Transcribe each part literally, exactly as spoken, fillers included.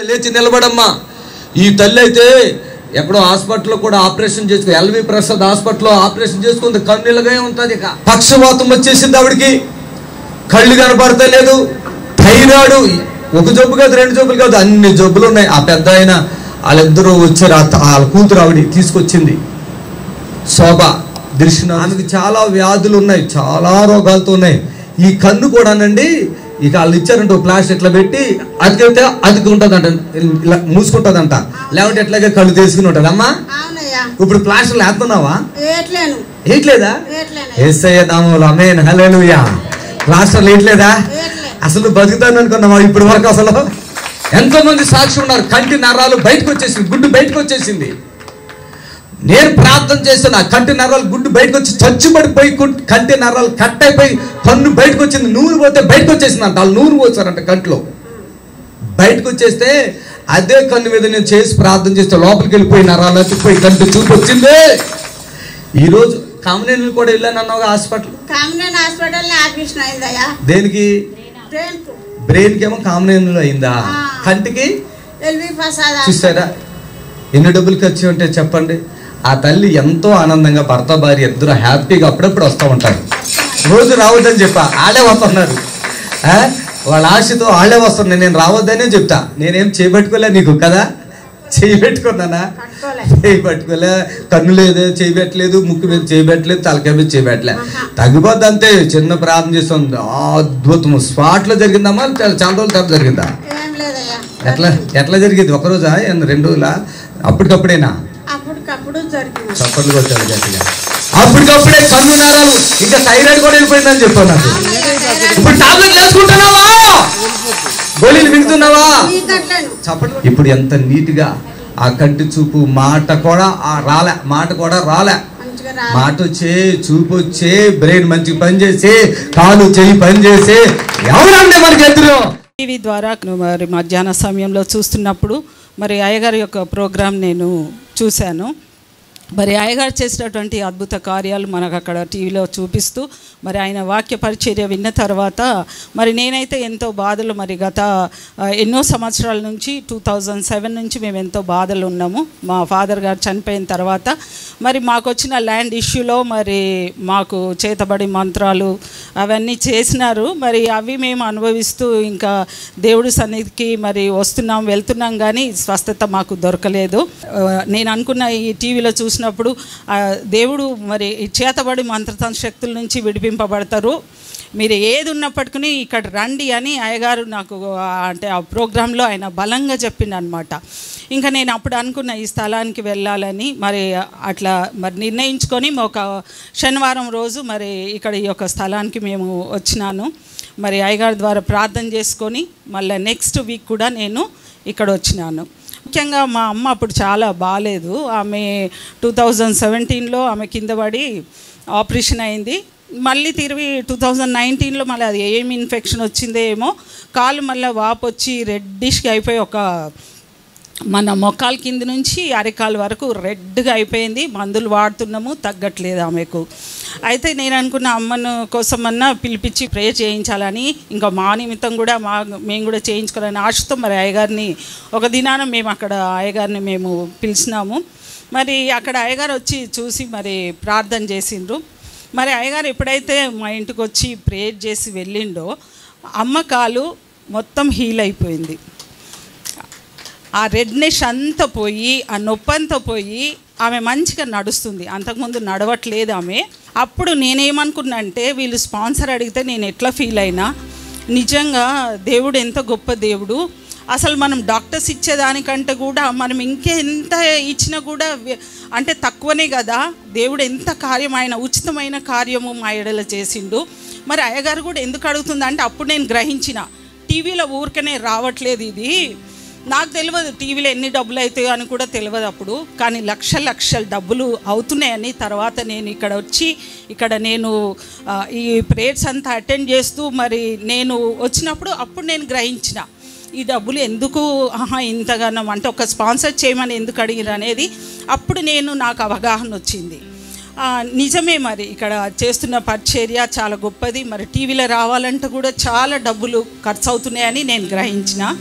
లేచి నిలబడమ్మా. ఈ తల్లి అయితే ఎక్కడో హాస్పిటల్లో కూడా ఆపరేషన్ చేసుకుని ఎల్వి ప్రసాద్ హాస్పిటల్లో ఆపరేషన్ చేసుకుంది. కన్నులుగా ఉంటుంది. ఇక పక్షవాతం వచ్చేసింది ఆవిడికి. కళ్ళు కనపడతలేదు. థైరాయిడ్ ఒక జబ్బు కాదు, రెండు జబ్బులు కాదు, అన్ని జబ్బులు ఉన్నాయి. ఆ పెద్ద ఆయన వాళ్ళిద్దరూ వచ్చారు. వాళ్ళ కూతురు ఆవిడ తీసుకొచ్చింది శోభ దృష్ణ. ఆమెకు చాలా వ్యాధులు ఉన్నాయి, చాలా రోగాలతో ఉన్నాయి. ఈ కన్ను కూడానండి ఇక వాళ్ళు ఇచ్చారంట ప్లాస్టిక్ ఇట్లా పెట్టి అతికితే అతికి ఉంటుందంట, ఇలా మూసుకుంటుందంట. లేకపోతే ఎట్లాగే కళ్ళు తీసుకుని ఉంటుంది. అమ్మా ఇప్పుడు ప్లాస్టిక్ వేస్తున్నావా? వేయట్లేదా? యేసయ్య నామములో ఆమేన్ హల్లెలూయా. ప్లాస్టర్ వేయట్లేదా? అసలు బతుకుతాను అనుకున్నావా ఇప్పుడు వరకు? అసలు ఎంతో మంది సాక్షి ఉన్నారు. కంటి నరాలు బయటకు వచ్చేసింది, గుడ్డు బయటకు వచ్చేసింది. నేను ప్రార్థన చేస్తాను, ఆ కంటి నరాలు గుడ్డు బయటకు వచ్చి చచ్చుబడిపోయి కంటి నరాలు కట్ అయిపోయి కన్ను బయటకు వచ్చింది. నూనె పోతే బయటకు వచ్చేసింది అంట. వాళ్ళు నూనె పోసారంట కంట్లో. బయటకు వచ్చేస్తే అదే కన్ను మీద నేను చేసి ప్రార్థన చేస్తే లోపలికి వెళ్ళిపోయి నరాలు ఎత్తుకుపోయి కంటి చూపు వచ్చింది. ఈరోజు కామనేని కూడా వెళ్ళాను అన్నావు హాస్పిటల్. దేనికి? బ్రెయిన్ కి ఏమో కామనేనిలో అయిందా? కంటికి చూసారా ఎన్ని డబ్బులు ఖర్చు ఉంటే చెప్పండి. ఆ తల్లి ఎంతో ఆనందంగా భర్త భార్య ఇద్దరు హ్యాపీగా అప్పుడప్పుడు వస్తూ ఉంటారు. రోజు రావద్దని చెప్పా, ఆడే వస్తున్నారు. వాళ్ళ ఆశతో ఆడే వస్తున్నారు. నేను రావద్దనే చెప్తా. నేనేం చేయబెట్టుకోలే నీకు కదా, చేయి పెట్టుకున్నానా? చేయి పట్టుకోలే. కన్ను లేదు, చేయి పెట్టలేదు. ముక్కు మీద చేయి పెట్టలేదు, తలకాయ మీద చేయి పెట్టలే. తగ్గిపోద్ది అంతే. చిన్న ప్రార్థన చేస్తుంది. అద్భుతం స్పాట్ లో జరిగిందమ్మా? చాలా రోజుల తర్వాత జరిగిందా? ఎట్లా ఎట్లా జరిగింది? ఒక రోజా రెండు రోజులా? అప్పటికప్పుడేనా? చప్పట్లు కొట్టాలి గట్టిగా. అప్పటికప్పుడే కన్ను నరాలు ఇంకా థైరాయిడ్ కూడా వెళ్ళిపోయిందని చెప్పాను నాకు. ఇప్పుడు టాబ్లెట్ వేసుకుంటున్నావా? గోళీలు మింగుతున్నావా? చప్పట్లు. ఇప్పుడు ఎంత నీట్ గా ఆ కంటి చూపు మాట కూడా రాలే, మాట కూడా రాలే. మాట వచ్చే, చూపు వచ్చే, బ్రెయిన్ మంచి పని చేసే, కాలు చెయ్యి పని చేసే ఎవరంటే మనకి ఎదురు. టీవీ ద్వారా మరి మధ్యాహ్న సమయంలో చూస్తున్నప్పుడు మరి అయ్యగారి యొక్క ప్రోగ్రాం నేను చూశాను. మరి అయ్యగారు చేసినటువంటి అద్భుత కార్యాలు మనకు అక్కడ టీవీలో చూపిస్తూ మరి ఆయన వాక్య పరిచర్య విన్న తర్వాత మరి నేనైతే ఎంతో బాధలు, మరి గత ఎన్నో సంవత్సరాల నుంచి టూ థౌజండ్ సెవెన్ నుంచి మేము ఎంతో బాధలు ఉన్నాము. మా ఫాదర్ గారు చనిపోయిన తర్వాత మరి మాకు వచ్చిన ల్యాండ్ ఇష్యూలో మరి మాకు చేతబడి మంత్రాలు అవన్నీ చేసినారు. మరి అవి మేము అనుభవిస్తూ ఇంకా దేవుడి సన్నిధికి మరి వస్తున్నాం వెళ్తున్నాం, కానీ స్వస్థత మాకు దొరకలేదు. నేను అనుకున్న ఈ టీవీలో చూసిన ప్పుడు దేవుడు మరి చేతబడి మంత్రతంత్ర శక్తుల నుంచి విడిపింపబడతారు, మీరు ఏది ఉన్నప్పటికీ ఇక్కడ రండి అని అయ్యగారు నాకు అంటే ఆ ప్రోగ్రాంలో ఆయన బలంగా చెప్పిండు అనమాట. ఇంకా నేను అప్పుడు అనుకున్న ఈ స్థలానికి వెళ్ళాలని మరి అట్లా మరి నిర్ణయించుకొని ఒక శనివారం రోజు మరి ఇక్కడ ఈ యొక్క స్థలానికి మేము వచ్చినాను. మరి అయ్యగారి ద్వారా ప్రార్థన చేసుకొని మళ్ళీ నెక్స్ట్ వీక్ కూడా నేను ఇక్కడ వచ్చినాను. ముఖ్యంగా మా అమ్మ అప్పుడు చాలా బాగాలేదు. ఆమె టూ థౌజండ్ సెవెంటీన్లో ఆమె కింద పడి ఆపరేషన్ అయింది. మళ్ళీ తిరిగి టూ థౌజండ్ నైన్టీన్లో మళ్ళీ అది ఏం ఇన్ఫెక్షన్ వచ్చిందో ఏమో, కాలు మళ్ళీ వాపు వచ్చి రెడ్డిష్గా అయిపోయి ఒక మన మొక్కాల కింద నుంచి అరికాలు వరకు రెడ్గా అయిపోయింది. మందులు వాడుతున్నాము, తగ్గట్లేదు ఆమెకు. అయితే నేను అనుకున్న అమ్మను కోసమన్నా పిలిపించి ప్రే చేయించాలని, ఇంకా మా నిమిత్తం కూడా మా మేము కూడా చేయించుకోవాలని ఆశతో మరి అయ్యగారిని ఒక దినాన మేము అక్కడ అయ్యగారిని మేము పిలిచినాము. మరి అక్కడ అయ్యగారు వచ్చి చూసి మరి ప్రార్థన చేసిండ్రు. మరి అయ్యగారు ఎప్పుడైతే మా ఇంటికి వచ్చి ప్రేయర్ చేసి వెళ్ళిండో అమ్మ కాలు మొత్తం హీల్ అయిపోయింది. ఆ రెడ్నెస్ అంతా పోయి, ఆ నొప్పి అంతా పోయి ఆమె మంచిగా నడుస్తుంది. అంతకుముందు నడవట్లేదు ఆమె. అప్పుడు నేనేమనుకున్నా అంటే వీళ్ళు స్పాన్సర్ అడిగితే నేను ఎట్లా ఫీల్ అయినా, నిజంగా దేవుడు ఎంత గొప్ప దేవుడు. అసలు మనం డాక్టర్స్ ఇచ్చేదానికంటే కూడా మనం ఇంకెంత ఇచ్చినా కూడా అంటే తక్కువనే కదా. దేవుడు ఎంత కార్యం, ఆయన ఉచితమైన కార్యము మా ఎడల చేసిండు. మరి అయ్యగారు కూడా ఎందుకు అడుగుతుంది అంటే అప్పుడు నేను గ్రహించిన, టీవీలో ఊరికనే రావట్లేదు ఇది, నాకు తెలియదు టీవీలో ఎన్ని డబ్బులు అవుతాయో అని కూడా తెలియదు అప్పుడు, కానీ లక్ష లక్షల డబ్బులు అవుతున్నాయని తర్వాత నేను ఇక్కడ వచ్చి ఇక్కడ నేను ఈ ప్రేయర్స్ అంతా అటెండ్ చేస్తూ మరి నేను వచ్చినప్పుడు అప్పుడు నేను గ్రహించిన ఈ డబ్బులు ఎందుకు ఆహా ఇంతగానో అంటే ఒక స్పాన్సర్ చేయమని ఎందుకు అడిగిరు అనేది అప్పుడు నేను నాకు అవగాహన వచ్చింది. నిజమే, మరి ఇక్కడ చేస్తున్న పరిచర్య చాలా గొప్పది. మరి టీవీలో రావాలంటే కూడా చాలా డబ్బులు ఖర్చు అవుతున్నాయని నేను గ్రహించిన.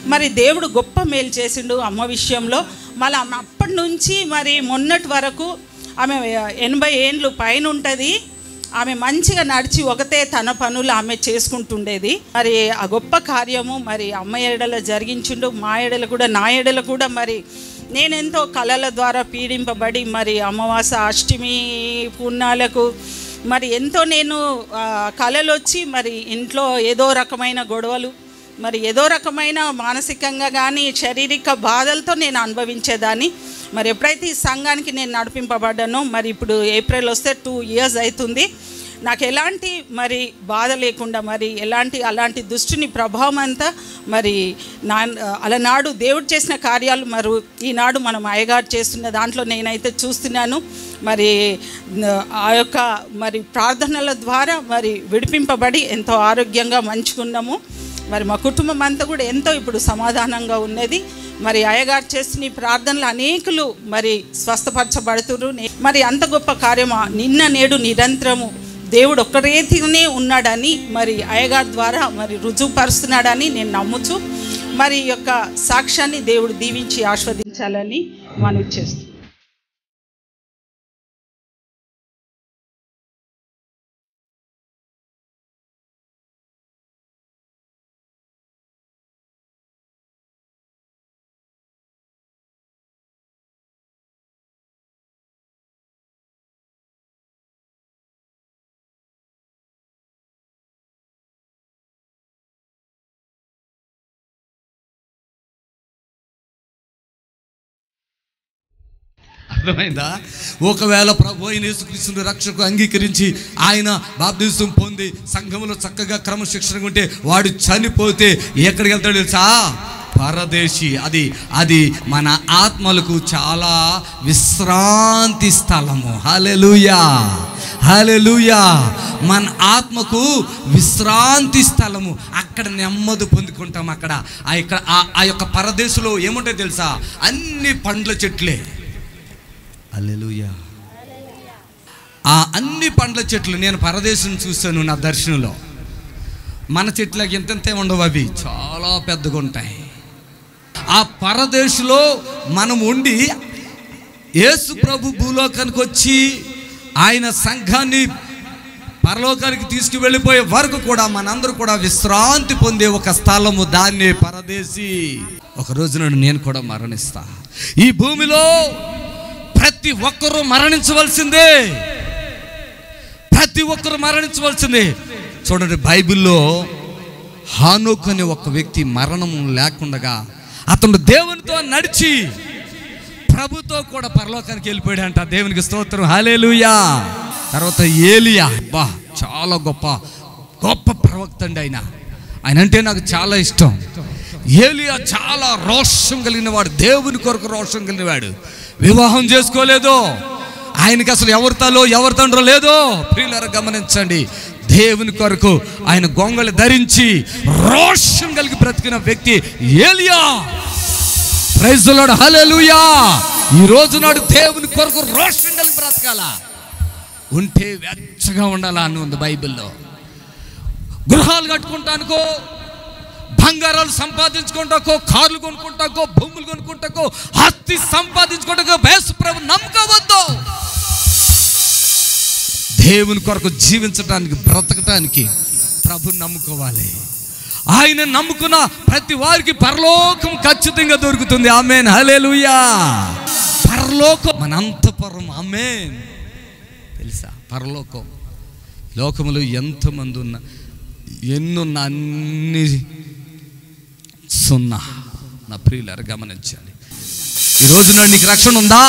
మరి దేవుడు గొప్ప మేలు చేసిండు అమ్మ విషయంలో. మళ్ళీ అప్పటి నుంచి మరి మొన్నటి వరకు ఆమె ఎనభై ఏండ్లు పైన ఉంటుంది. ఆమె మంచిగా నడిచి ఒకతే తన పనులు ఆమె చేసుకుంటుండేది. మరి ఆ గొప్ప కార్యము మరి అమ్మ ఎడల జరిగించిండు. మా ఎడల కూడా, నా ఎడల కూడా మరి నేనెంతో కళల ద్వారా పీడింపబడి మరి అమావాస అష్టమి పుణ్యాలకు మరి ఎంతో నేను కళలు వచ్చి మరి ఇంట్లో ఏదో రకమైన గొడవలు, మరి ఏదో రకమైన మానసికంగా కానీ శారీరక బాధలతో నేను అనుభవించేదాన్ని. మరి ఎప్పుడైతే ఈ సంఘానికి నేను నడిపింపబడ్డానో, మరి ఇప్పుడు ఏప్రిల్ వస్తే టూ ఇయర్స్ అవుతుంది, నాకు ఎలాంటి మరి బాధ లేకుండా మరి ఎలాంటి అలాంటి దుష్టుని ప్రభావం అంతా మరి నా అలనాడు దేవుడు చేసిన కార్యాలు మరి ఈనాడు మనం అయ్యగారు చేస్తున్న దాంట్లో నేనైతే చూస్తున్నాను. మరి ఆ యొక్క మరి ప్రార్థనల ద్వారా మరి విడిపింపబడి ఎంతో ఆరోగ్యంగా మంచుకున్నాము. మరి మా కుటుంబం అంతా కూడా ఎంతో ఇప్పుడు సమాధానంగా ఉన్నది. మరి అయ్యగారు చేస్తున్న ఈ ప్రార్థనలు అనేకులు మరి స్వస్థపరచబడుతున్నారు. మరి అంత గొప్ప కార్యము నిన్న నేడు నిరంతరము దేవుడు ఒక్క రీతిగానే ఉన్నాడని మరి అయ్యగారి ద్వారా మరి రుజువుపరుస్తున్నాడని నేను నమ్ముచు మరి ఈ యొక్క సాక్ష్యాన్ని దేవుడు దీవించి ఆస్వాదించాలని మనవి చేస్తున్నాను. అర్థమైందా? ఒకవేళ ప్రభు అయిన యేసుక్రీస్తుని రక్షకు అంగీకరించి ఆయన బాప్తిసం పొంది సంఘంలో చక్కగా క్రమశిక్షణగా ఉంటే వాడు చనిపోతే ఎక్కడికి వెళ్తాడు తెలుసా? పరదేశి. అది అది మన ఆత్మలకు చాలా విశ్రాంతి స్థలము. హల్లెలూయా, హల్లెలూయా. మన ఆత్మకు విశ్రాంతి స్థలము. అక్కడ నెమ్మది పొందుకుంటాం. అక్కడ ఆ ఇక్కడ ఆ యొక్క పరదేశంలో ఏముంటాయి తెలుసా? అన్ని పండ్ల చెట్లే. హల్లెలూయా. ఆ అన్ని పండ్ల చెట్లు నేను పరదేశం చూశాను నా దర్శనంలో. మన చెట్లకి ఎంతెంతే ఉండవు, అవి చాలా పెద్దగా ఉంటాయి. ఆ పరదేశంలో మనం ఉండి యేసు ప్రభు భూలోకానికి వచ్చి ఆయన సంఘాన్ని పరలోకానికి తీసుకువెళ్ళిపోయే వరకు కూడా మనందరూ కూడా విశ్రాంతి పొందే ఒక స్థలము, దాన్నే పరదేశి. ఒక రోజున నేను కూడా మరణిస్తా. ఈ భూమిలో ప్రతి ఒక్కరూ మరణించవలసిందే, ప్రతి ఒక్కరూ మరణించవలసిందే. చూడండి, బైబిల్లో హానోకు అనే ఒక వ్యక్తి మరణం లేకుండగా అతను దేవునితో నడిచి ప్రభుతో కూడా పరలోకానికి వెళ్ళిపోయాడంట. దేవునికి స్తోత్రం, హల్లెలూయా. తర్వాత ఏలియా, బా చాలా గొప్ప గొప్ప ప్రవక్త అండి ఆయన. ఆయన అంటే నాకు చాలా ఇష్టం. ఏలియా చాలా రోషం కలిగిన వాడు, దేవుని కొరకు రోషం కలిగిన వాడు. వివాహం చేసుకోలేదు, ఆయనకి అసలు ఎవరి తలో ఎవరి తండ్రో లేదో. ప్రియులారా గమనించండి, దేవుని కొరకు ఆయన గొంగళి ధరించి రోషం కలిగి బ్రతికిన వ్యక్తి ఏలియా. Praise the lord, hallelujah. ఈ రోజు నాడు దేవుని కొరకు రోషం కలిగి బ్రతకాలా, ఉంటే వెచ్చగా ఉండాలా అని ఉంది బైబిల్లో. గృహాలు కట్టుకుంటానుకో, బంగారాలు సంపాదించుకుంటాకో, కార్లు కొనుక్కుంటాకో, భూములు కొనుక్కుంటాకో, ఆస్తి సంపాదించుకుంటాకో యేసు ప్రభు నమ్మకవద్దు. దేవుని కొరకు జీవించడానికి, బ్రతకటానికి ప్రభుని నమ్ముకోవాలి. ఆయన నమ్ముకున్న ప్రతి వారికి పరలోకం ఖచ్చితంగా దొరుకుతుంది. ఆమేన్, హల్లెలూయా. పరలోకం మన అంతఃపురం. ఆమేన్. తెలుసా, పరలోకం లోకములో ఎంతమంది ఉన్నా ఎన్నున్న అన్ని సున్నా. నా ప్రియులారా గమనించాలి, ఈరోజు నాడు నీకు రక్షణ ఉందా?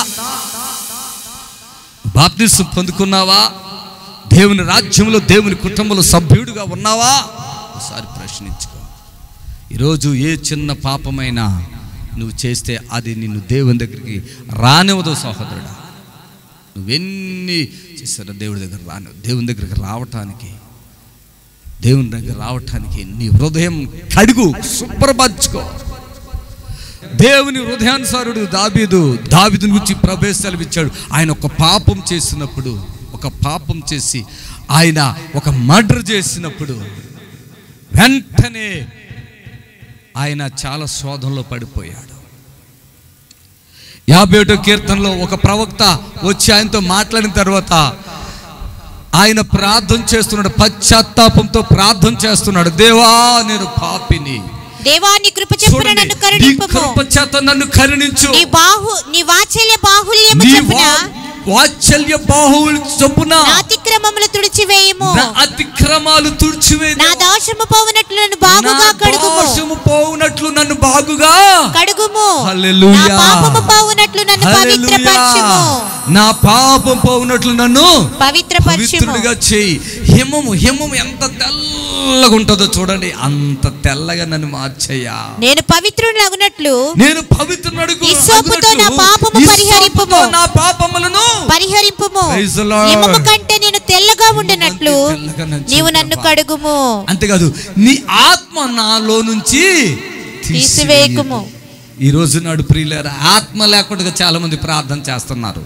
బాప్తిసం పొందుకున్నావా? దేవుని రాజ్యంలో దేవుని కుటుంబంలో సభ్యుడిగా ఉన్నావా? ఒకసారి ప్రశ్నించుకో. ఈరోజు ఏ చిన్న పాపమైనా నువ్వు చేస్తే అది నిన్ను దేవుని దగ్గరికి రానివ్వదు సహోదరుడా. నువ్వెన్ని చేస్తారో దేవుడి దగ్గర రాని దేవుని దగ్గరికి రావటానికి దేవుని దగ్గర రావటానికి నీ హృదయం కడుగు, శుభ్రపరచుకో. దేవుని హృదయానుసారుడు దావీదు, దావీదుని గురించి ప్రభు ఇచ్చాడు. ఆయన ఒక పాపం చేసినప్పుడు, ఒక పాపం చేసి ఆయన ఒక మర్డర్ చేసినప్పుడు వెంటనే ఆయన చాలా శోధనలో పడిపోయాడు. యాభై ఒకటో కీర్తనలో ఒక ప్రవక్త వచ్చి ఆయనతో మాట్లాడిన తర్వాత ఆయన ప్రార్థన చేస్తున్నాడు, పశ్చాత్తాపంతో ప్రార్థన చేస్తున్నాడు. దేవా నేను పాపిని, దేవా నీ కృప చొప్పున నన్ను కరుణింపుము, నీ కృప చేత నన్ను కరుణించు, నీ బాహు నీ వాత్సల్య బాహుల్యము నీ చొప్పున వాత్సల్య బాహువుల చొప్పున నా అతిక్రమములు తుడిచివేయము, నా అతిక్రమాలు తుడిచివేయు, నా దోషము పోవునట్లు నన్ను బాగుగా కడుగుము, నా దోషము పోవునట్లు నన్ను బాగుగా కడుగుము, హల్లెలూయా, నా పాపము పోవునట్లు నన్ను పవిత్రపరచుము, నా పాపం పోవునట్లు నన్ను పవిత్రపరచుము, పవిత్రుడిగా చేయి. హిమము హిమము ఎంత తెల్లగా ఉంటుందో చూడండి, అంత తెల్లగా నన్ను మార్చయ్యా. నేను పవిత్రుడనగునట్లు నేను పవిత్రుడనగు హిస్సోపుతో నా పాపము పరిహరింపుము, నా పాపములను పరిహరింపుము, Praise the Lord. హిమము కంటే నేను తెల్లగా ఉండినట్లు నీవు నన్ను కడుగుము, అంతేకాదు నీ ఆత్మ నాలో నుంచి తీసివేయకుము. ఈ రోజు నాడు ప్రియులారా, ఆత్మ లేకుండా చాలా మంది ప్రార్థన చేస్తున్నారు.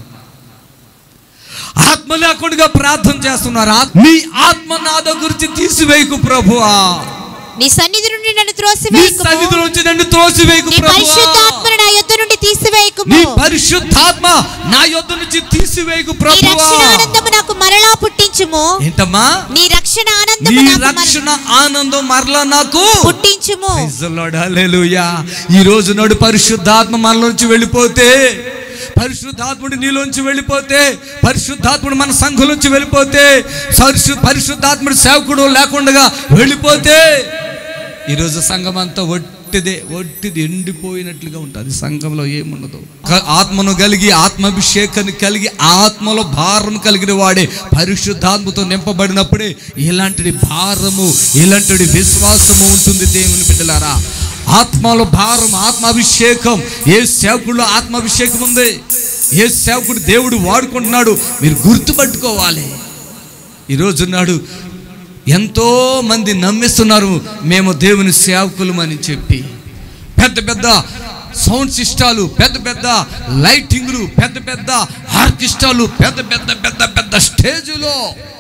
ఆత్మ లేకుండా ప్రార్థన చేస్తున్నారు. నీ ఆత్మ నా దగ్గర తీసివేయకు ప్రభువా, నీ సన్నిధి నుండి నన్ను నీ త్రోసివేయకుము, సన్నిధి నుంచి నన్ను త్రోసివేయకు నీ ప్రభువా, పరిశుద్ధాత్మను నా యొద్ద నుండి తీసివేయకుము, నీ పరిశుద్ధాత్మ నా యొద్ద నుంచి తీసివేయకు నీ ప్రభువా. రక్షణ ఆనందము నాకు మరలా పుట్టించుము, ఏంటమ్మా? నీ రక్షణ ఆనందము నీ నాకు రక్షణ ఆనందం మరలా నాకు పుట్టించుము. Praise the Lord. Hallelujah. ఈ రోజు నాడు పరిశుద్ధాత్మ మనలోంచి వెళ్ళిపోతే, పరిశుద్ధాత్ముడు నీలోంచి వెళ్ళిపోతే, పరిశుద్ధాత్ముడు మన సంఘంలోంచి వెళ్ళిపోతే, పరిశుద్ధాత్ముడు సేవకుడు లేకుండా వెళ్ళిపోతే, ఈరోజు సంఘం అంతా ఒట్టిదే, ఒట్టిది ఎండిపోయినట్లుగా ఉంటుంది. సంఘంలో ఏమున్నదో. ఆత్మను కలిగి, ఆత్మాభిషేకాన్ని కలిగి, ఆత్మలో భారం కలిగిన వాడే పరిశుద్ధాత్మతో నింపబడినప్పుడే ఇలాంటి భారము, ఇలాంటి విశ్వాసము ఉంటుంది. దేవుని బిడ్డలారా, ఆత్మలో భారం, ఆత్మాభిషేకం, ఏ సేవకుల్లో ఆత్మాభిషేకం ఉంది, ఏ సేవకుడు దేవుడు వాడుకుంటున్నాడు, మీరు గుర్తుపట్టుకోవాలి. ఈరోజు నాడు ఎంతో మంది నమ్మిస్తున్నారు మేము దేవుని సేవకులం అని చెప్పి. పెద్ద పెద్ద సౌండ్ సిస్టాలు, పెద్ద పెద్ద లైటింగ్లు, పెద్ద పెద్ద ఆర్కెస్ట్రాలు, పెద్ద పెద్ద పెద్ద పెద్ద స్టేజులో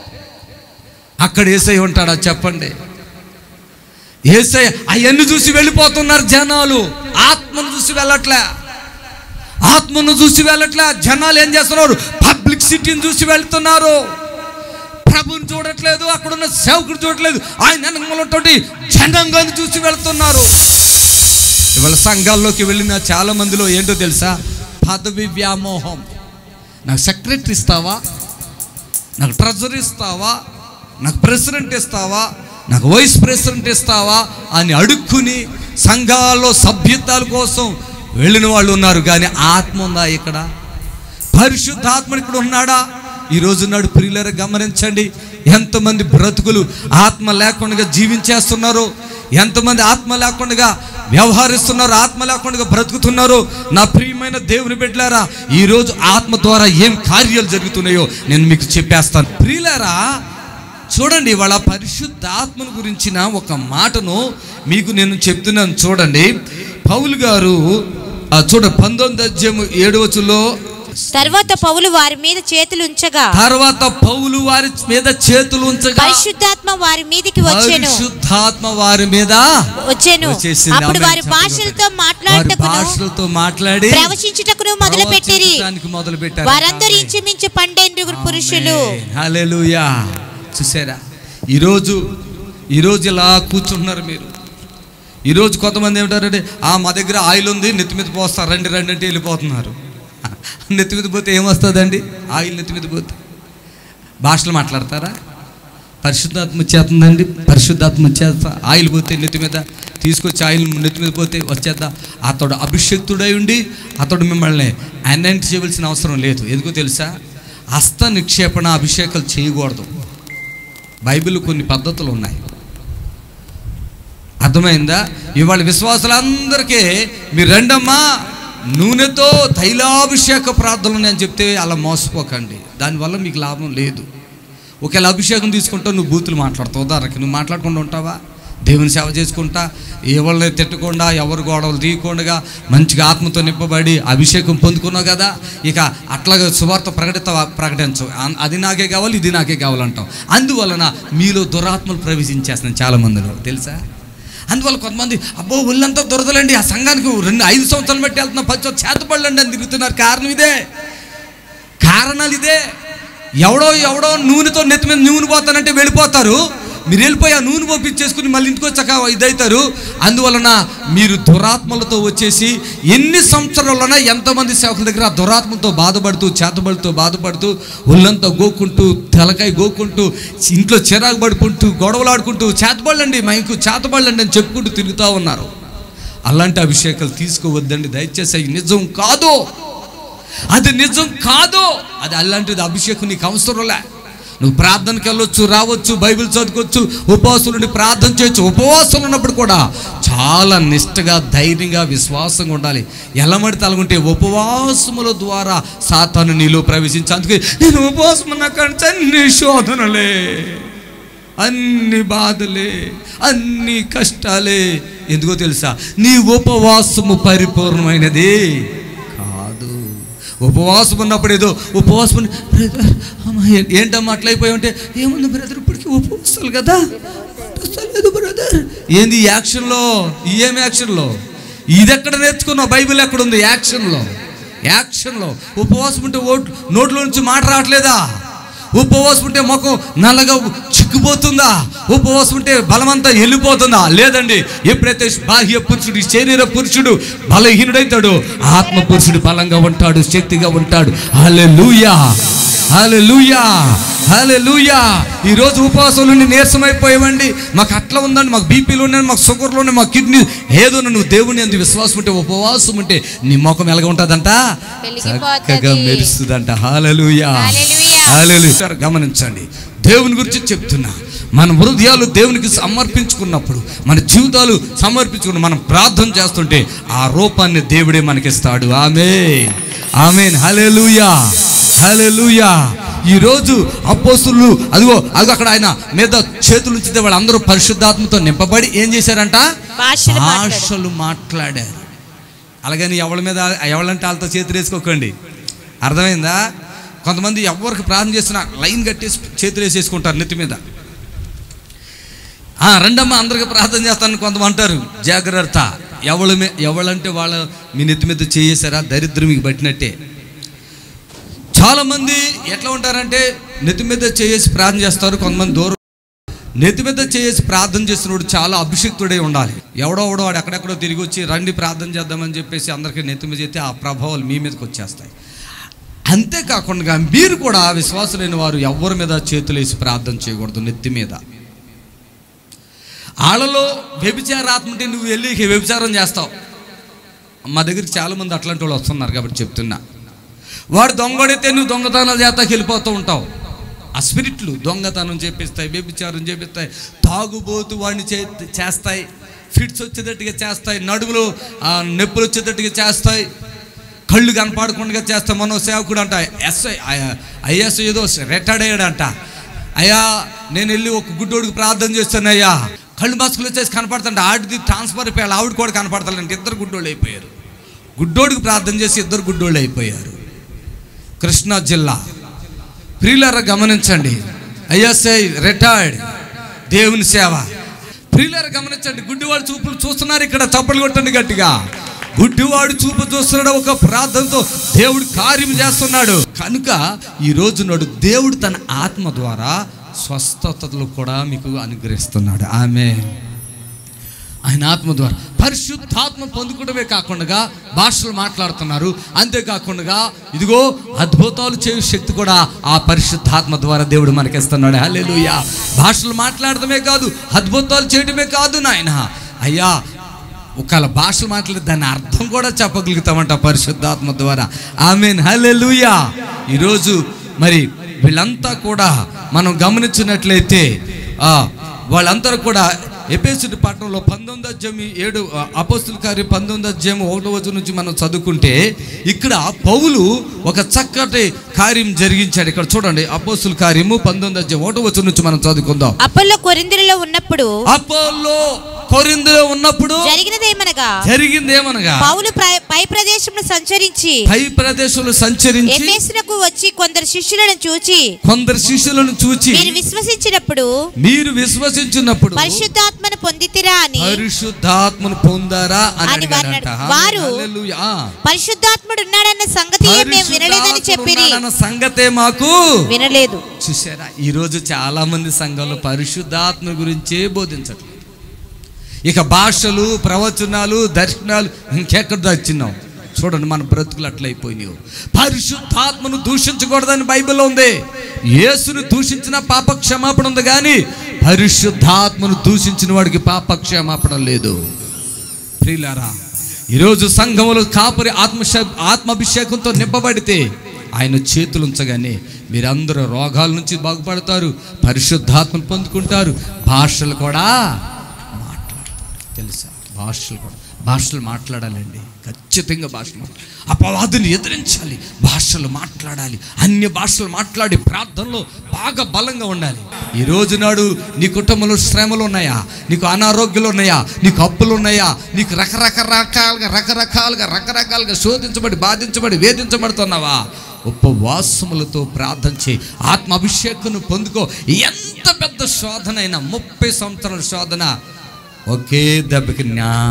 అక్కడ యేసయ్య ఉంటాడా చెప్పండి? యేసయ్య అవన్నీ చూసి వెళ్ళిపోతున్నారు జనాలు. ఆత్మను చూసి వెళ్ళట్లే, ఆత్మను చూసి వెళ్ళట్లే. జనాలు ఏం చేస్తున్నారు? పబ్లిక్ సిటీని చూసి వెళ్తున్నారు. ప్రభుని చూడట్లేదు, అక్కడున్న సేవకుడు చూడట్లేదు, ఆయన వెనకమలతోటి జనాంగాన్ని చూసి వెళ్తున్నారు. ఇవాళ సంఘాల్లోకి వెళ్ళిన చాలా మందిలో ఏంటో తెలుసా? పదవి వ్యామోహం. నాకు సెక్రటరీ ఇస్తావా, నాకు ట్రెజరీ ఇస్తావా, నాకు ప్రెసిడెంట్ ఇస్తావా, నాకు వైస్ ప్రెసిడెంట్ ఇస్తావా అని అడుక్కుని సంఘాల్లో సభ్యత్వాల కోసం వెళ్ళిన వాళ్ళు ఉన్నారు. కానీ ఆత్మ ఉందా ఇక్కడ? పరిశుద్ధాత్మ ఇక్కడ ఉన్నాడా? ఈరోజు నాడు ప్రియులారా గమనించండి, ఎంతమంది బ్రతుకులు ఆత్మ లేకుండా జీవించేస్తున్నారు, ఎంతమంది ఆత్మ లేకుండా వ్యవహరిస్తున్నారు, ఆత్మ లేకుండా బ్రతుకుతున్నారు. నా ప్రియమైన దేవుని బిడ్డలారా, ఈరోజు ఆత్మ ద్వారా ఏం కార్యాలు జరుగుతున్నాయో నేను మీకు చెప్పేస్తాను. ప్రియులారా చూడండి, వాళ్ళ పరిశుద్ధాత్మను గురించిన ఒక మాటను మీకు నేను చెప్తున్నాను. చూడండి, పౌలు గారు చూడ పంతొమ్మిది అధ్యాయము ఏడవచులో, తర్వాత పౌలు వారి మీద చేతులు ఉంచగా, తర్వాత పౌలు వారి మీద చేతులు ఉంచగా పరిశుద్ధాత్మ వారి మీదకి వచ్చెను, పరిశుద్ధాత్మ వారి మీద వచ్చెను. అప్పుడు వారి భాషలతో మాట్లాడుటకును, భాషలతో మాట్లాడి ప్రవచించుటకును మొదలు పెట్టిరి. మొదలు పెట్టారు. వారందరూ ఇంచుమించు పన్నెండుగురు పురుషులు. హల్లెలూయా. చూసారా, ఈరోజు ఈరోజు ఇలా కూర్చుంటున్నారు మీరు. ఈరోజు కొంతమంది ఏమంటారంటే, ఆ మా దగ్గర ఆయిల్ ఉంది, నెత్తి మీద పోస్తారు, రండి రండి అంటే వెళ్ళిపోతున్నారు. నెత్తి మీద పోతే ఏమొస్తుందండి? ఆయిల్ నెత్తి మీద పోతే భాషలు మాట్లాడతారా? పరిశుద్ధాత్మ వచ్చేస్తుందండి, పరిశుద్ధాత్మ వచ్చేస్తా. ఆయిల్ పోతే నెత్తి మీద తీసుకొచ్చి ఆయిల్ నెత్తి మీద పోతే వచ్చేద్దా? అతడు అభిషేక్తుడై ఉండి అతడు మిమ్మల్ని అనాయింట్ చేయవలసిన అవసరం లేదు. ఎందుకో తెలుసా? హస్త నిక్షేపణ అభిషేకాలు చేయకూడదు. బైబిల్ కొన్ని పద్ధతులు ఉన్నాయి, అర్థమైందా? ఇవాళ విశ్వాసులందరికీ మీరు రెండమ్మా నూనెతో తైలాభిషేక ప్రార్థనలు అని చెప్తే అలా మోసపోకండి, దానివల్ల మీకు లాభం లేదు. ఒకవేళ అభిషేకం తీసుకుంటా నువ్వు బూతులు మాట్లాడతావు, ఉదాహరణకి నువ్వు మాట్లాడకుండా ఉంటావా? దేవుని సేవ చేసుకుంటా, ఎవరిని తిట్టకుండా, ఎవరు గొడవలు తీయకుండా మంచిగా ఆత్మతో నింపబడి అభిషేకం పొందుకున్నావు కదా, ఇక అట్లాగా సువార్త ప్రకటిత ప్రకటించవు. అది నాకే కావాలి, ఇది నాకే కావాలంటావు. అందువలన మీలో దురాత్మలు ప్రవేశించేస్తున్నాయి చాలా మందిలో, తెలుసా? అందువల్ల కొంతమంది అబ్బో ఒళ్ళంతా దొరదలండి, ఆ సంఘానికి రెండు ఐదు సంవత్సరాలు బట్టి వెళ్తున్నా పచ్చి చేతపడండి అని తిరుగుతున్నారు. కారణం ఇదే, కారణాలు ఇదే. ఎవడో ఎవడో నూనెతో నెత్తి మీద నూనె పోతానంటే వెళ్ళిపోతారు. మీరు వెళ్ళిపోయి ఆ నూనె పోపించేసుకుని మళ్ళీ ఇంటికి వచ్చాక ఇదవుతారు. అందువలన మీరు దురాత్మలతో వచ్చేసి ఎన్ని సంవత్సరాలైనా ఎంతమంది సేవకుల దగ్గర ఆ దురాత్మతో బాధపడుతూ చేతబడుతూ బాధపడుతూ ఒళ్ళంతా గోక్కుంటూ తలకాయ గోక్కుంటూ ఇంట్లో చిరాకు పడుకుంటూ గొడవలాడుకుంటూ చేతబడండి మైకు చేతబడండి అని చెప్పుకుంటూ తిరుగుతూ ఉన్నారు. అలాంటి అభిషేకాలు తీసుకోవద్దండి దయచేసి. అవి నిజం కాదు, అది నిజం కాదు. అది అలాంటిది అభిషేకం నీకు అవసరంలే. నువ్వు ప్రార్థనకి వెళ్ళొచ్చు, రావచ్చు, బైబిల్ చదువుకోవచ్చు, ఉపవాసం నుండి ప్రార్థన చేయొచ్చు. ఉపవాసం ఉన్నప్పుడు కూడా చాలా నిష్ఠగా ధైర్యంగా విశ్వాసంగా ఉండాలి. ఎల్లమడి తలగుంటే ఉపవాసముల ద్వారా సాతాను నీలో ప్రవేశించి, అందుకే నేను ఉపవాసం ఉన్నా కానీ అన్ని శోధనలే, అన్ని బాధలే, అన్ని కష్టాలే. ఎందుకో తెలుసా? నీ ఉపవాసము పరిపూర్ణమైనది కాదు. ఉపవాసం ఉన్నప్పుడు ఏదో ఉపవాసం ఏంటమ్మా అట్లయిపోయి ఉంటే ఏముంది బ్రదర్, ఇప్పటికీ ఉపవాసాలు కదా లేదు బ్రదర్. ఏంది యాక్షన్లో? ఏం యాక్షన్లో? ఇది ఎక్కడ నేర్చుకున్నావు? బైబిల్ ఎక్కడుంది? యాక్షన్లో. యాక్షన్లో ఉపవాసం ఉంటే ఓట్ నోట్లో నుంచి మాట రావట్లేదా? ఉపవాసం ఉంటే ముఖం నల్లగా చిక్కుపోతుందా? ఉపవాసం ఉంటే బలమంతా వెళ్ళిపోతుందా? లేదండి. ఎప్పుడైతే బాహ్య పురుషుడు శరీర పురుషుడు బలహీనుడైతాడు, ఆత్మ పురుషుడు బలంగా ఉంటాడు, శక్తిగా ఉంటాడు. హల్లెలూయా, హల్లెలూయా, హల్లెలూయా. ఈరోజు ఉపవాసం నుండి నీరసమైపోయామండి, మాకు అట్లా ఉందండి, మాకు బీపీలు ఉన్నాయి, మాకు షుగర్లు ఉన్నాయి, మాకు కిడ్నీ ఏదో. నువ్వు దేవుని అందు విశ్వాసం ఉంటే ఉపవాసం ఉంటే నీ ముఖం ఎలాగ ఉంటుందంట? చక్కగా మెరుస్తుందంట. హల్లెలూయా, హల్లెలూయా. గమనించండి, దేవుని గురించి చెప్తున్నా. మన హృదయాలు దేవునికి సమర్పించుకున్నప్పుడు, మన జీవితాలు సమర్పించుకున్న మనం ప్రార్థన చేస్తుంటే ఆ రూపాన్ని దేవుడే మనకిస్తాడు. ఆమేన్, ఆమేన్, హల్లెలూయా, హల్లెలూయా. ఈరోజు అపోస్తులు అదిగో అది అక్కడ ఆయన మీద చేతులు ఉంచితే వాళ్ళందరూ పరిశుద్ధాత్మతో నింపబడి ఏం చేశారంట? భాషలు మాట్లాడారు. అలాగని ఎవరి మీద ఎవరంటే వాళ్ళతో చేతులు వేసుకోకండి, అర్థమైందా? కొంతమంది ఎవరికి ప్రార్థన చేస్తున్నా లైన్ కట్టేసి చేతులు వేసేసుకుంటారు నెత్తి మీద. రెండమ్మ అందరికి ప్రార్థన చేస్తానని కొంతమంది అంటారు. జాగ్రత్త, ఎవరి మీద ఎవరంటే వాళ్ళ మీ నెత్తి మీద చేసారా దరిద్రం మీకు పట్టినట్టే. చాలామంది ఎట్లా ఉంటారంటే నెత్తి మీద చేసి ప్రార్థన చేస్తారు. కొంతమంది దూరం నెత్తి మీద చేసి ప్రార్థన చేస్తున్నప్పుడు చాలా అభిషిక్తుడై ఉండాలి. ఎవడో ఎవడో వాడు ఎక్కడెక్కడో తిరిగి వచ్చి రండి ప్రార్థన చేద్దామని చెప్పేసి అందరికీ నెత్తి మీద చేస్తే ఆ ప్రభావాలు మీ మీదకి వచ్చేస్తాయి. అంతేకాకుండా మీరు కూడా విశ్వాసులైన వారు ఎవరి మీద చేతులు వేసి ప్రార్థన చేయకూడదు. నెత్తి మీద వాళ్ళలో వ్యభిచారాత్మ ఉంటే నువ్వు వెళ్ళి వ్యభిచారం చేస్తావు. మా దగ్గరికి చాలామంది అట్లాంటి వాళ్ళు వస్తున్నారు కాబట్టి చెప్తున్నా. వాడు దొంగడితే నువ్వు దొంగతనాలు చేస్తాకి వెళ్ళిపోతూ ఉంటావు. ఆ స్పిరిట్లు దొంగతనం చేపిస్తాయి, వ్యభిచారం చేపిస్తాయి, తాగుబోతు వాడిని చే చేస్తాయి ఫిట్స్ వచ్చేటట్టుగా చేస్తాయి, నడుములు నొప్పులు వచ్చేటట్టుగా చేస్తాయి, కళ్ళు కనపడకుండా చేస్తాయి. మనో సేవకుడు అంట ఎస్ఐ ఐఎస్ ఏదో రిటైర్డ్ అయ్యాడంట. అయ్యా నేను వెళ్ళి ఒక గుడ్డోడికి ప్రార్థన చేస్తానయ్యా, కళ్ళు మస్కులు వచ్చేసి కనపడుతుంటే ఆడిది ట్రాన్స్ఫర్ అయిపోయాడు, ఆవిడ కూడా కనపడతాడంటే ఇద్దరు గుడ్డోళ్ళు అయిపోయారు. గుడ్డోడికి ప్రార్థన చేసి ఇద్దరు గుడ్డోళ్ళు అయిపోయారు. కృష్ణా జిల్లా ప్రియులారా గమనించండి, ఐఎస్ఐ రిటైర్డ్, దేవుని సేవ. ప్రియులారా గమనించండి, గుడ్డివాడు చూపులు చూస్తున్నారు. ఇక్కడ చప్పలు కొట్టండి గట్టిగా. గుడ్డివాడు చూపు చూస్తున్నాడు, ఒక ప్రార్థనతో దేవుడు కార్యం చేస్తున్నాడు. కనుక ఈ రోజు నాడు దేవుడు తన ఆత్మ ద్వారా స్వస్థతలు కూడా మీకు అనుగ్రహిస్తున్నాడు. ఆమేన్. ఆయన ఆత్మ ద్వారా పరిశుద్ధాత్మ పొందుకోవడమే కాకుండా భాషలు మాట్లాడుతున్నారు. అంతేకాకుండా ఇదిగో అద్భుతాలు చేయు శక్తి కూడా ఆ పరిశుద్ధాత్మ ద్వారా దేవుడు మనకిస్తున్నాడు. హల్లెలూయా. భాషలు మాట్లాడటమే కాదు, అద్భుతాలు చేయడమే కాదు నాయన. అయ్యా ఒకవేళ భాషలు మాట్లాడి దాని అర్థం కూడా చెప్పగలుగుతామంట పరిశుద్ధాత్మ ద్వారా. ఆమేన్, హల్లెలూయా. ఈరోజు మరి వీళ్ళంతా కూడా మనం గమనించినట్లయితే వాళ్ళందరూ కూడా ఎఫెసు పట్టణంలో పంతొమ్మిది అధ్యాయం ఏడు అపోస్తుల కార్యం పంతొమ్మిది అధ్యాయం ఒకటో వచనం నుంచి మనం చదువుకుంటే ఇక్కడ పౌలు ఒక చక్కటి కార్యం జరిగించాడు. ఇక్కడ చూడండి, అపోస్తుల కార్యము పంతొమ్మిది అధ్యాయం ఒకటో వచనం నుంచి మనం చదువుకుందాం. అపోల్లో కొరింథీయులలో ఉన్నప్పుడు అపోల్లో కొరింథీలో ఉన్నప్పుడు జరిగినదేమనగా జరిగిందేమనగా పౌలు ప్ర- పై ప్రదేశంలో సంచరించి పై ప్రదేశంలో సంచరించి ఎఫెసునకు వచ్చి కొందరు శిష్యులను చూచి కొందరు శిష్యులను చూచి మీరు విశ్వసించినప్పుడు మీరు విశ్వసించినప్పుడు పరిశుద్ధాత్మను పొందితిరా అని పరిశుద్ధాత్మను పొందారా అని అని వారు అడిగారంట. అన్నారు. వారు హల్లెలూయా. పరిశుద్ధాత్ముడు ఉన్నాడన్న సంగతి మేము వినలేదని చెప్పిరి. పరిశుద్ధాత్ముడు సంగతే మాకు వినలేదు. చూసారా, ఈ రోజు చాలా మంది సంఘంలో పరిశుద్ధాత్మ గురించే బోధించట్లేదు. ఇక భాషలు, ప్రవచనాలు, దర్శనాలు ఇంకెక్కడ దచ్చినాం. చూడండి, మన బ్రతుకులు అట్లయిపోయినాయి. పరిశుద్ధాత్మను దూషించకూడదని బైబిల్లో ఉంది. యేసును దూషించిన పాప క్షమాపణ ఉంది, కానీ పరిశుద్ధాత్మను దూషించిన వాడికి పాప క్షమాపణ లేదు. ప్రియులారా, ఈరోజు సంఘములో కాపరి ఆత్మ ఆత్మాభిషేకంతో నింపబడితే ఆయన చేతులు ఉంచగానే మీరందరూ రోగాల నుంచి బాగుపడతారు, పరిశుద్ధాత్మను పొందుకుంటారు, భాషలు కూడా మాట్లాడతారు. తెలుసా, భాషలు కూడా భాషలు మాట్లాడాలండి, ఖచ్చితంగా భాషలు అపవాదుని ఎదిరించాలి, భాషలు మాట్లాడాలి, అన్య భాషలు మాట్లాడి ప్రార్థనలో బాగా బలంగా ఉండాలి. ఈ రోజు నాడు నీ కుటుంబంలో శ్రమలు ఉన్నాయా, నీకు అనారోగ్యాలు ఉన్నాయా, నీకు అప్పులు ఉన్నాయా, నీకు రకరకరకాలుగా రకరకాలుగా రకరకాలుగా శోధించబడి బాధించబడి వేధించబడుతున్నావా, ఉపవాసములతో ప్రార్థన చేయి, ఆత్మ అభిషేకం పొందుకో. ఎంత పెద్ద శోధన అయినా, ముప్పై సంవత్సరాల శోధన ఒకే దెబ్బకి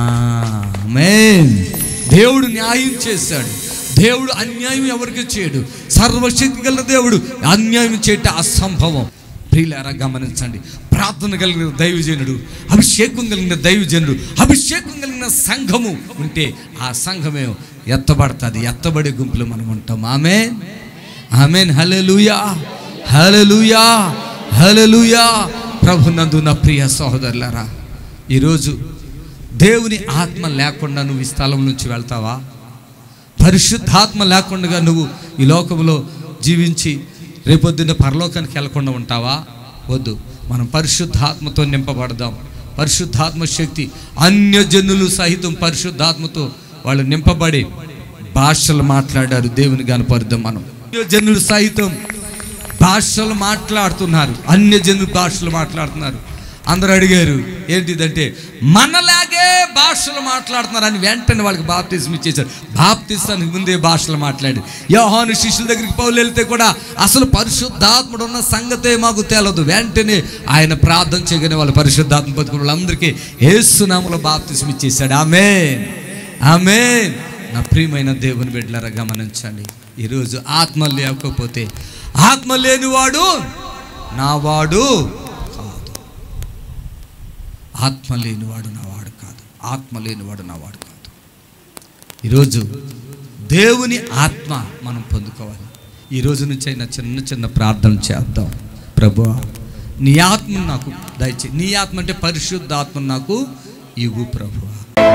న్యాయం. దేవుడు న్యాయం చేశాడు. దేవుడు అన్యాయం ఎవరికి చేయడు. సర్వశక్తి గల దేవుడు అన్యాయం చేయట అసంభవం. ప్రియులారా, గమనించండి, ప్రార్థన కలిగిన దైవజనుడు, అభిషేకం కలిగిన దైవజనుడు, అభిషేకం కలిగిన సంఘము ఉంటే ఆ సంఘమే ఎత్తబడుతుంది. ఎత్తబడే గుంపులు మనం ఉంటాం. ఆమేన్, ఆమేన్. హల్లెలూయా, హల్లెలూయా, హల్లెలూయా. ప్రభునందు నా ప్రియ సహోదరులారా, ఈరోజు దేవుని ఆత్మ లేకుండా నువ్వు ఈ స్థలం నుంచి వెళ్తావా? పరిశుద్ధాత్మ లేకుండా నువ్వు ఈ లోకంలో జీవించి రేపొద్దున్న పరలోకానికి వెళ్లకుండా ఉంటావా? వద్దు. మనం పరిశుద్ధాత్మతో నింపబడదాం. పరిశుద్ధాత్మ శక్తి, అన్యజనులు సహితం పరిశుద్ధాత్మతో వాళ్ళు నింపబడి భాషలు మాట్లాడారు. దేవుని కనపరుద్దాం. మనం అన్యజనులు సహితం భాషలు మాట్లాడుతున్నారు, అన్యజనులు భాషలు మాట్లాడుతున్నారు. అందరూ అడిగారు, ఏంటిదంటే మనలాగే భాషలు మాట్లాడుతున్నారు అని. వెంటనే వాళ్ళకి బాప్తిజం ఇచ్చేశారు. బాప్తిజానికి ముందే భాషలు మాట్లాడి యోహాను శిష్యుల దగ్గరికి పౌలు వెళ్తే కూడా అసలు పరిశుద్ధాత్ముడు ఉన్న సంగతే మాకు తెలియదు. వెంటనే ఆయన ప్రార్థన చేయగానే వాళ్ళు పరిశుద్ధాత్మ పొందుకున్న వాళ్ళందరికీ యేసునామములో బాప్తిజం ఇచ్చేశాడు. ఆమేన్, ఆమేన్. నా ప్రియమైన దేవుని బిడ్డలారా, గమనించండి, ఈరోజు ఆత్మ లేకపోతే, ఆత్మ లేనివాడు నావాడు కాదు. ఆత్మ లేనివాడు నావాడు కాదు. ఆత్మ లేనివాడు నావాడు కాదు. ఈరోజు దేవుని ఆత్మ మనం పొందుకోవాలి. ఈరోజు నుంచి అయినా చిన్న చిన్న ప్రార్థన చేద్దాం. ప్రభువా, నీ ఆత్మ నాకు దయచేయి. నీ ఆత్మ అంటే పరిశుద్ధ ఆత్మ నాకు ఇవ్వు ప్రభువా.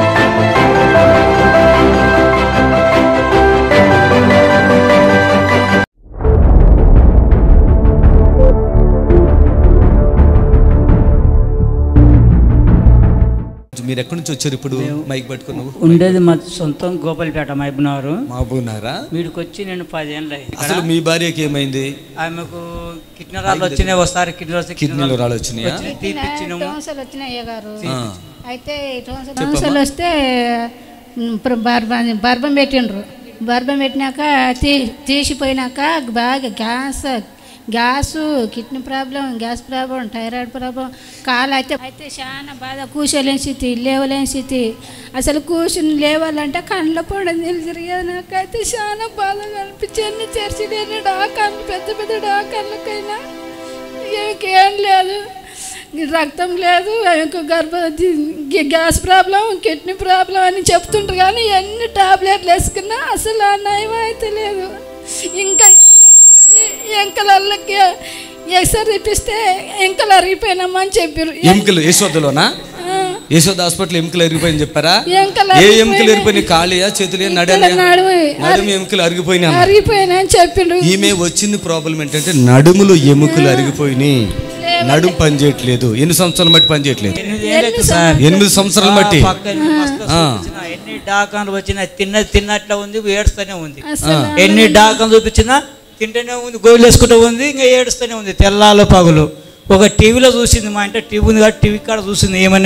మీరు ఎక్కడి నుంచి వచ్చారు? ఇప్పుడు మైక్ పట్టుకుని ఉండేది మా సొంతం గోపాలపేట మహబూబ్నగర్. మహబూబ్నగరా? వీడికి వచ్చి నేను పదేళ్ళు అయ్యింది. అసలు మీ భార్యకి ఏమైంది? ఆమెకు కిడ్నీ రాళ్ళు వచ్చినాయి. ఒకసారి కిడ్నీ కిడ్నీలో రాళ్ళు వచ్చినాయా? తీపిచ్చినాము. టోన్సల్ వచ్చినాయి గారు. అయితే టోన్సల్ వస్తే బర్బం బర్బం పెట్టిండ్రు. బర్బం పెట్టినాక తీ తీసిపోయినాక బాగా gas gas kidney problem, gas problem, thyroid problem, కాలు అయితే అయితే చాలా బాధ. కూర్చోలేని స్థితి, లేవలేని స్థితి. అసలు కూర్చుని లేవాలంటే కళ్ళ పొడని తిరిగేది. నాకైతే చాలా బాధగా అనిపించింది. చర్చిలేని డాకాలు, పెద్ద పెద్ద డాకాళ్ళకైనా ఇంకేం లేదు, రక్తం లేదు, గర్భ గ్యాస్ ప్రాబ్లం, కిడ్నీ ప్రాబ్లం అని చెప్తుంటారు. కానీ ఎన్ని టాబ్లెట్లు వేసుకున్నా అసలు ఆ నయం అయితే లేదు. ఇంకా ఎంకలకి ఎక్స్రే తీపిస్తే ఎంకలు అరిగిపోయినామని చెప్పారు. ఎముకలు యశోదలోనా? యశోద హాస్పిటల్ ఎముకలు అరిగిపోయిన చెప్పారా? ఏ ఎముకలు అరిగిపోయినాయి? కాళీయా, చేతులు, నడుము ఎముకలు అరిగిపోయినా అరిగిపోయినా అని చెప్పిండు. ఈమె వచ్చింది ప్రాబ్లం ఏంటంటే నడుములు ఎముకలు అరిగిపోయినాయి, నడుము పని చేయట్లేదు. ఎన్ని సంవత్సరాలు బట్టి పని చేయట్లేదు? ఎనిమిది సంవత్సరాలు బట్టి. ఎన్ని డాకాలు వచ్చినా తిన్నది తిన్నట్లా ఉంది, ఏడుస్తూనే ఉంది. ఎన్ని డాకాలు చూపించినా తింటూనే ఉంది, గోళ్ళు వేసుకుంటూ ఉంది, ఇంకా ఏడుస్తూనే ఉంది తెల్లాలు పగులు. ఒక టీవీలో చూసింది, మా ఇంట్లో టీవీ ఉంది కాబట్టి టీవీ కాడ చూసింది. ఏమనే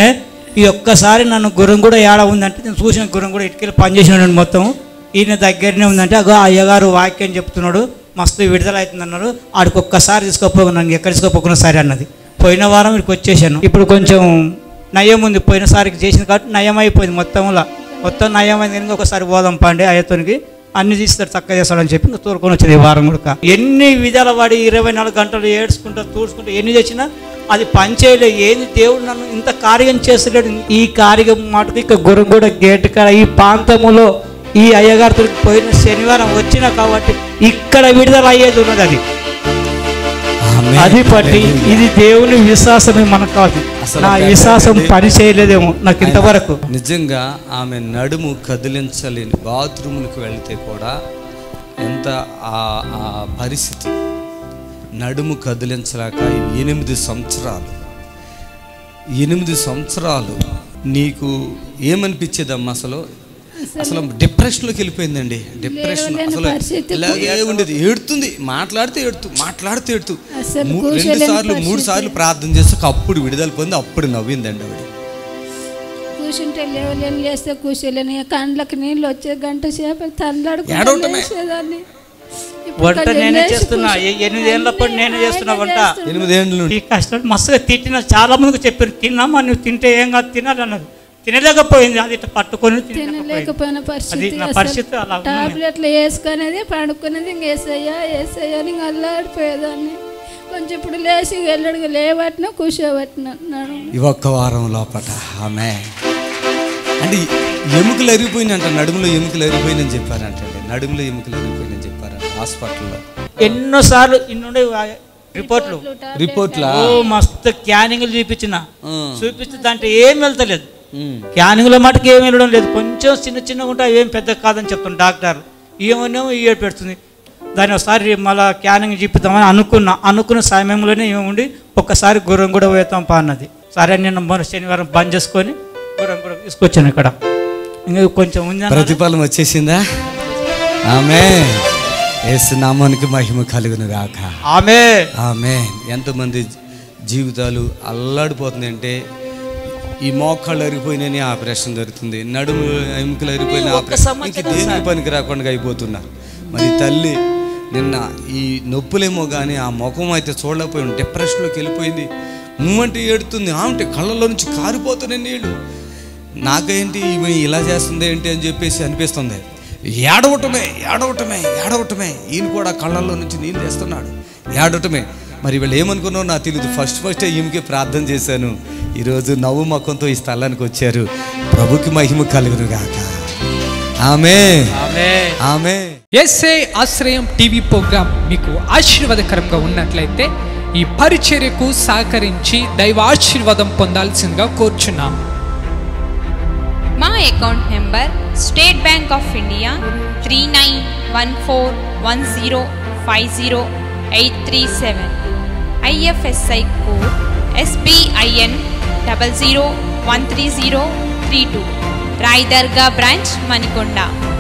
ఈ ఒక్కసారి నన్ను గుర్రం కూడా ఏడ ఉందంటే నేను చూసిన గుర్రం కూడా ఇటుకెళ్ళి పనిచేసినాడు మొత్తం. ఈయన దగ్గరనే ఉందంటే అగో అయ్యగారు వాక్యం చెప్తున్నాడు, మస్తు విడుదల అవుతుంది అన్నాడు. ఆడికి ఒక్కసారి తీసుకోపో, నన్ను ఎక్కడ తీసుకోపోకున్నా సరే అన్నది. పోయిన వారం ఇక్కడికి వచ్చేసాను. ఇప్పుడు కొంచెం నయం ఉంది, పోయినసారికి చేసింది కాబట్టి నయం అయిపోయింది మొత్తంలో. మొత్తం నయం అయింది కనుక ఒకసారి పోదాం పండి అయ్యతోనికి అన్ని తీస్తాడు చక్కగా చేస్తాడని చెప్పి ఇంకా తోలుకొని వచ్చింది ఈ వారం కూడా. ఎన్ని విధాల వాడి ఇరవై నాలుగు గంటలు ఏడ్చుకుంటా తూడ్చుకుంటా ఎన్ని చేసినా అది పనిచేయలే. ఏంది దేవుడు నన్ను ఇంత కార్యం చేస్తలేడు. ఈ కార్యం మాటకు ఇక గురం కూడా గేట్ కాడ ఈ ప్రాంతములో ఈ అయ్యగారితో పోయిన శనివారం వచ్చినా కాబట్టి ఇక్కడ విడుదల అయ్యేది ఉన్నది. అది అది పట్టి ఇది దేవుని విశ్వాసమే మనకు కాదు. నా విశ్వాసం పని చేయలేదేమో నాకు ఇంతవరకు. నిజంగా ఆమె నడుము కదిలించలేని బాత్రూమ్కి వెళ్తే కూడా ఎంత ఆ పరిస్థితి, నడుము కదిలించలేక ఎనిమిది సంవత్సరాలు ఎనిమిది సంవత్సరాలు నీకు ఏమనిపించేదమ్మా? అసలు అసలు డిప్రెషన్లోకి వెళ్ళిపోయిందండి. డిప్రెషన్ అసలు ఇలాగే ఉండేది. ఏడుతుంది, మాట్లాడితే ఏడుతూ మాట్లాడితే ఏడుతూ రెండు సార్లు మూడు సార్లు ప్రార్థన చేస్తే అప్పుడు విడుదల పొంది అప్పుడు నవ్విందండి ఆవిడ. కూర్చుంటే లేవలేని లేస్తే కూర్చోలేని కండ్లకు నీళ్ళు వచ్చే గంట సేపు తల్లాడుకునేదాన్ని. వంట నేనే చేస్తున్నా, ఎనిమిదేళ్ళప్పుడు నేనే చేస్తున్నా వంట. ఎనిమిదేళ్ళు ఈ కష్టం మస్తుగా తిట్టిన, చాలా మందికి చెప్పారు తిన్నామా నువ్వు తింటే ఏం కాదు తినాలి అన్నారు. తినలేకపోయింది, అది ఇట్లా పట్టుకొని తినలేకపోయిన పరిస్థితి. పరిస్థితి అలా టాబ్లెట్లు వేసుకునేది పడుకునేది ఇంక వేసయ్యా వేసయ్యా అని ఇంక అల్లాడిపోయేదాన్ని. కొంచెం ఇప్పుడు లేచి వెళ్ళడుగు లేవట్టినా కూర్చోబట్టినాడు ఈ ఒక్క వారం లోపల. ఆమె అంటే ఎముకలు అరిగిపోయినంట, నడుములో ఎముకలు అరిగిపోయిందని చెప్పారంటే. నడుములో ఎముకలు అరిగిపోయిందని చెప్పారంట హాస్పిటల్లో. ఎన్నోసార్లు ఇన్నుండే రిపోర్ట్లు రిపోర్ట్లా మస్తు క్యానింగ్లు చూపించిన చూపిస్తే దాంట్లో ఏం వెళ్తలేదు. క్యానింగ్లో మటుకు ఏం వెళ్ళడం లేదు, కొంచెం చిన్న చిన్నగా ఉంటే ఏం పెద్ద కాదని చెప్తాను డాక్టర్. ఏమో ఈ ఏడు పెడుతుంది. దాన్ని ఒకసారి మళ్ళీ క్యానింగ్ చూపిద్దామని అనుకున్నా. అనుకున్న సమయంలోనే ఏముండి ఒక్కసారి గుర్రం కూడా పోతాం పా అన్నది. సరే నేను మొన్న శనివారం బంద్ చేసుకొని గుర్రం కూడా తీసుకొచ్చాను. ఇక్కడ ఇంకా కొంచెం ఉంది, ప్రతిఫలం వచ్చేసిందా? ఆమె యేసు నామానికి మహిమ కలుగును గాక. ఆమేన్ ఆమేన్. ఎంతమంది జీవితాలు అల్లాడిపోతుంది అంటే ఈ మోకాళ్ళు అరిగిపోయినని ఆపరేషన్ జరుగుతుంది, నడుము ఎముకలు అరిగిపోయిన ఆపరేషన్, ఇంక దేనికి పనికి రాకుండా అయిపోతున్నారు. మరి తల్లి నిన్న ఈ నొప్పులేమో కానీ ఆ ముఖం అయితే చూడలేకపోయింది, డిప్రెషన్లోకి వెళ్ళిపోయింది. నువ్వంటే ఏడుతుంది, ఆమె కళ్ళల్లో నుంచి కారిపోతున్నాయి నీళ్ళు. నాకేంటి ఈమె ఇలా చేస్తుంది ఏంటి అని చెప్పేసి అనిపిస్తుంది. ఏడవటమే ఏడవటమే ఏడవటమే ఈయన కూడా కళ్ళల్లో నుంచి నీళ్ళు తెస్తున్నాడు, ఏడవటమే. మరి వీళ్ళు ఏమనుకున్నావు నాకు తెలియదు. ఫస్ట్ ఫస్ట్ ఈమెకి ప్రార్థన చేశాను. ఈరోజు నవ్వు ముఖంతో ఈ స్థలానికి వచ్చారు. ప్రభుకి మహిమ కలుగును గాక. ఆమేన్ ఆమేన్. యేసే ఆశ్రయం టీవీ ప్రోగ్రాం మీకు ఆశీర్వాదకరంగా ఉన్నట్లయితే ఈ పరిచర్యకు సహకరించి దైవ ఆశీర్వాదం పొందాల్సిందిగా కోరుచున్నాం. మా account number State Bank of India three nine one four one zero five zero eight three seven, IFSI code SBIN double zero one three zero three two, Rai Darga branch Manikonda.